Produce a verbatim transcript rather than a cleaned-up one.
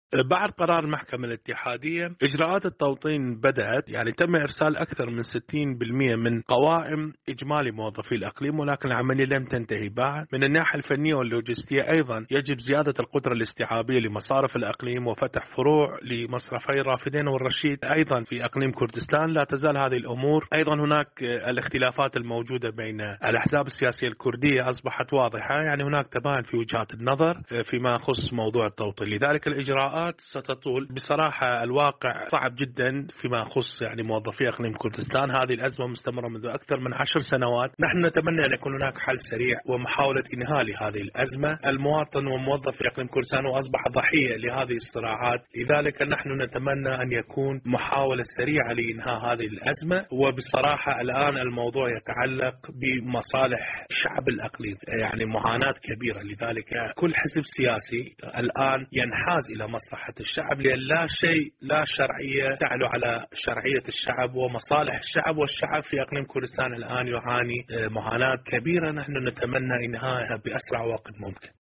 بعد قرار المحكمة الاتحادية إجراءات التوطين بدأت، يعني تم إرسال أكثر من ستين بالمئة من قوائم إجمالي موظفي الإقليم، ولكن العملية لم تنتهي بعد. من الناحية الفنية واللوجستية أيضا يجب زيادة القدرة الاستيعابية لمصارف الإقليم وفتح فروع لمصرفي رافدين والرشيد أيضا في إقليم كردستان. لا تزال هذه الأمور. أيضا هناك الاختلافات الموجودة بين الأحزاب السياسية الكردية أصبحت واضحة، يعني هناك تباين في وجهات النظر فيما يخص موضوع التوطين. لذلك الإجراءات ستطول. بصراحة الواقع صعب جدا فيما يخص يعني موظفي إقليم كردستان. هذه الأزمة مستمرة منذ أكثر من عشر سنوات. نحن نتمنى أن يكون هناك حل سريع ومحاولة إنهاء لهذه الأزمة. المواطن وموظف في إقليم كردستان وأصبح ضحية لهذه الصراعات، لذلك نحن نتمنى أن يكون محاولة سريعة لإنهاء هذه الأزمة. وبصراحة الآن الموضوع يتعلق بمصالح شعب الإقليم، يعني معاناة كبيرة. لذلك كل حزب سياسي الآن ينحاز إلى مصلحة الشعب، لأن لا شيء لا شرعية تعلو على شرعية الشعب ومصالح الشعب. والشعب في إقليم كردستان الآن يعاني معاناة كبيرة، نحن نتمنى إنهائها بأسرع وقت ممكن.